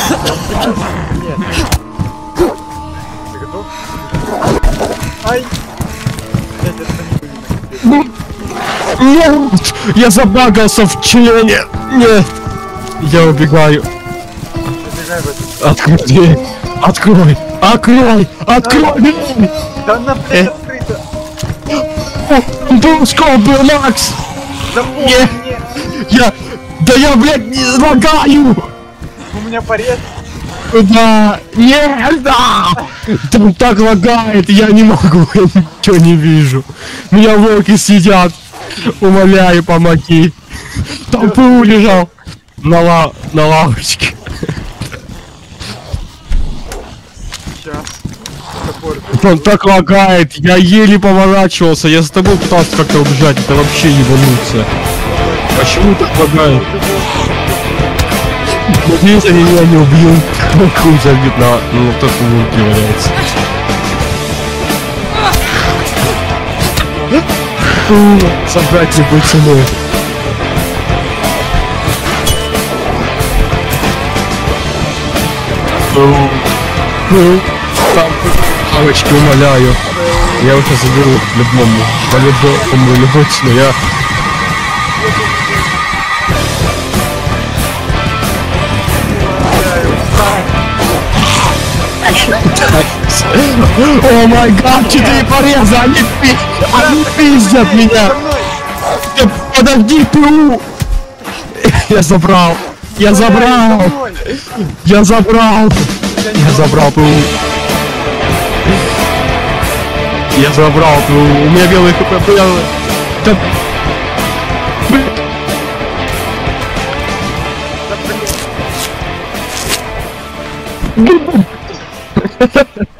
Нет. Ты готов? Ай! Нет! Я забагался в члене! Нет! Я убегаю. Открой дверь! Открой! Открой! Открой! Да она, блядь, открыта! Пускай был Макс! Запомни! Да я, блядь, не лагаю! У меня порез! Да! Нет! Да! Там так лагает, я не могу, я ничего не вижу. Меня волки съедят. Умоляю, помоги. Там ПУ лежал. На лавочке. Сейчас. Он так лагает, я еле поворачивался, я с тобой пытался как-то убежать, это вообще ебануться. Почему так лагает? Надеюсь, они меня не убьют. Хуй забит на то, что волки валяется. Собрать любой ценой. Там лавочки, умоляю. Я его сейчас заберу любому. По-любому, любой ценой. Я... О май гад, 4 пореза, они пиздят меня. Подожди, ПУ. Я забрал ПУ. Я забрал ПУ. У меня белый хп, белый. Да...